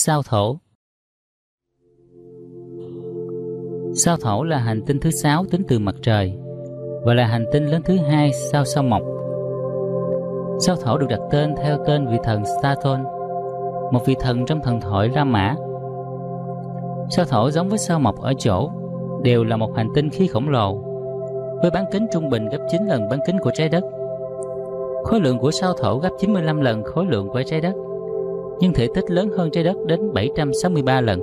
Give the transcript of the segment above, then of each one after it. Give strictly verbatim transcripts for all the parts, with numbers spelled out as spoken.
Sao Thổ. Sao Thổ là hành tinh thứ sáu tính từ mặt trời và là hành tinh lớn thứ hai sau sao Mộc. Sao Thổ được đặt tên theo tên vị thần Saturn, một vị thần trong thần thoại La Mã. Sao Thổ giống với sao Mộc ở chỗ đều là một hành tinh khí khổng lồ với bán kính trung bình gấp chín lần bán kính của trái đất. Khối lượng của sao Thổ gấp chín mươi lăm lần khối lượng của trái đất, nhưng thể tích lớn hơn trái đất đến bảy trăm sáu mươi ba lần.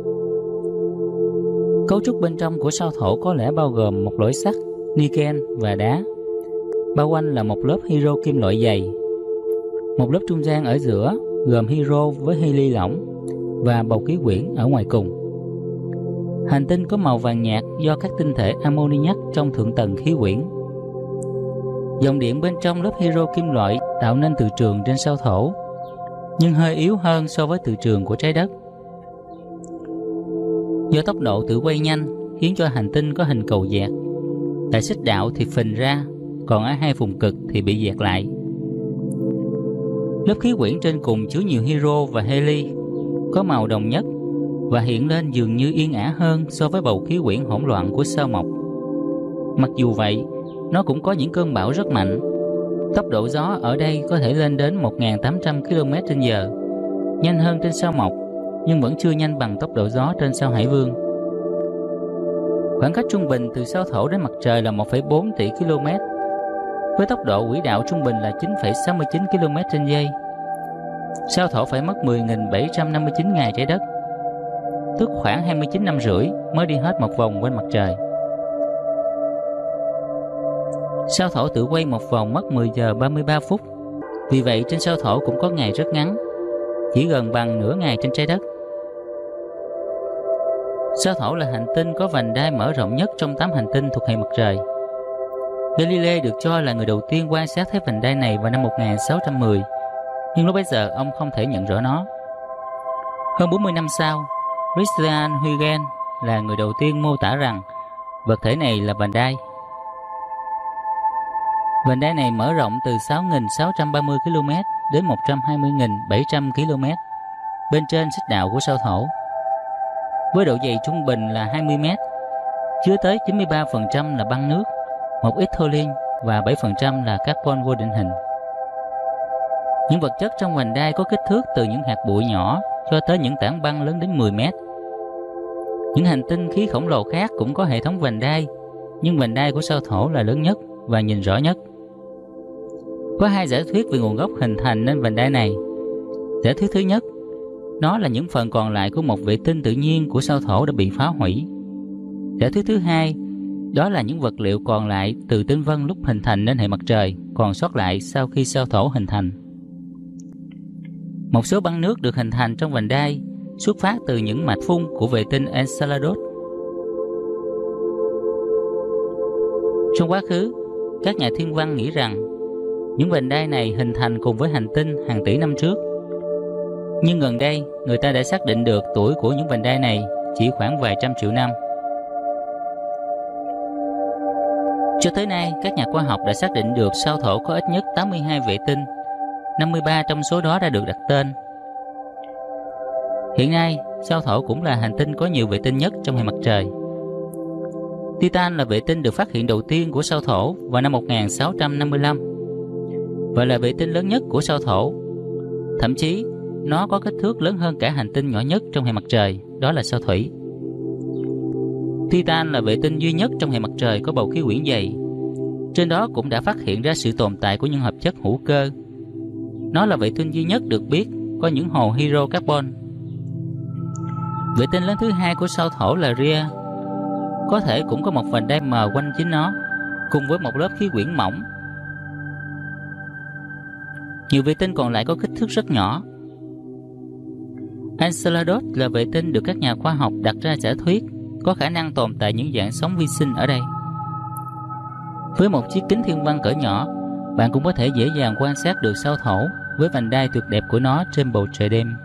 Cấu trúc bên trong của sao Thổ có lẽ bao gồm một lõi sắt, niken và đá. Bao quanh là một lớp hydro kim loại dày. Một lớp trung gian ở giữa gồm hydro với heli lỏng và bầu khí quyển ở ngoài cùng. Hành tinh có màu vàng nhạt do các tinh thể ammoniac trong thượng tầng khí quyển. Dòng điện bên trong lớp hydro kim loại tạo nên từ trường trên sao Thổ, nhưng hơi yếu hơn so với từ trường của trái đất. Do tốc độ tự quay nhanh khiến cho hành tinh có hình cầu dẹt. Tại xích đạo thì phình ra, còn ở hai vùng cực thì bị dẹt lại. Lớp khí quyển trên cùng chứa nhiều hydro và heli, có màu đồng nhất và hiện lên dường như yên ả hơn so với bầu khí quyển hỗn loạn của sao Mộc. Mặc dù vậy, nó cũng có những cơn bão rất mạnh. Tốc độ gió ở đây có thể lên đến một nghìn tám trăm ki lô mét trên giờ, nhanh hơn trên sao Mộc, nhưng vẫn chưa nhanh bằng tốc độ gió trên sao Hải Vương. Khoảng cách trung bình từ sao Thổ đến mặt trời là một phẩy bốn tỷ ki lô mét, với tốc độ quỹ đạo trung bình là chín phẩy sáu mươi chín ki lô mét trên giây. Sao Thổ phải mất mười nghìn bảy trăm năm mươi chín ngày trái đất, tức khoảng hai mươi chín năm rưỡi mới đi hết một vòng quanh mặt trời. Sao Thổ tự quay một vòng mất mười giờ ba mươi ba phút. Vì vậy trên sao Thổ cũng có ngày rất ngắn, chỉ gần bằng nửa ngày trên trái đất. Sao Thổ là hành tinh có vành đai mở rộng nhất trong tám hành tinh thuộc hệ mặt trời. Galilei được cho là người đầu tiên quan sát thấy vành đai này vào năm một nghìn sáu trăm mười, nhưng lúc bấy giờ ông không thể nhận rõ nó. Hơn bốn mươi năm sau, Christian Huygens là người đầu tiên mô tả rằng vật thể này là vành đai. Vành đai này mở rộng từ sáu nghìn sáu trăm ba mươi ki lô mét đến một trăm hai mươi nghìn bảy trăm ki lô mét bên trên xích đạo của sao Thổ, với độ dày trung bình là hai mươi mét, chứa tới chín mươi ba phần trăm là băng nước, một ít thorin và bảy phần trăm là carbon vô định hình. Những vật chất trong vành đai có kích thước từ những hạt bụi nhỏ cho tới những tảng băng lớn đến mười mét. Những hành tinh khí khổng lồ khác cũng có hệ thống vành đai, nhưng vành đai của sao Thổ là lớn nhất và nhìn rõ nhất. Có hai giả thuyết về nguồn gốc hình thành nên vành đai này. Giả thuyết thứ nhất, nó là những phần còn lại của một vệ tinh tự nhiên của sao Thổ đã bị phá hủy. Giả thuyết thứ hai, đó là những vật liệu còn lại từ tinh vân lúc hình thành nên hệ mặt trời còn sót lại sau khi sao Thổ hình thành. Một số băng nước được hình thành trong vành đai xuất phát từ những mạch phun của vệ tinh Enceladus. Trong quá khứ, các nhà thiên văn nghĩ rằng những vành đai này hình thành cùng với hành tinh hàng tỷ năm trước. Nhưng gần đây, người ta đã xác định được tuổi của những vành đai này chỉ khoảng vài trăm triệu năm. Cho tới nay, các nhà khoa học đã xác định được sao Thổ có ít nhất tám mươi hai vệ tinh, năm mươi ba trong số đó đã được đặt tên. Hiện nay, sao Thổ cũng là hành tinh có nhiều vệ tinh nhất trong hệ mặt trời. Titan là vệ tinh được phát hiện đầu tiên của sao Thổ vào năm một nghìn sáu trăm năm mươi lăm và là vệ tinh lớn nhất của sao Thổ. Thậm chí, nó có kích thước lớn hơn cả hành tinh nhỏ nhất trong hệ mặt trời, đó là sao Thủy. Titan là vệ tinh duy nhất trong hệ mặt trời có bầu khí quyển dày. Trên đó cũng đã phát hiện ra sự tồn tại của những hợp chất hữu cơ. Nó là vệ tinh duy nhất được biết có những hồ hydrocarbon. Vệ tinh lớn thứ hai của sao Thổ là Rhea, có thể cũng có một vành đai mờ quanh chính nó, cùng với một lớp khí quyển mỏng. Nhiều vệ tinh còn lại có kích thước rất nhỏ. Enceladus là vệ tinh được các nhà khoa học đặt ra giả thuyết có khả năng tồn tại những dạng sống vi sinh ở đây. Với một chiếc kính thiên văn cỡ nhỏ, bạn cũng có thể dễ dàng quan sát được sao Thổ với vành đai tuyệt đẹp của nó trên bầu trời đêm.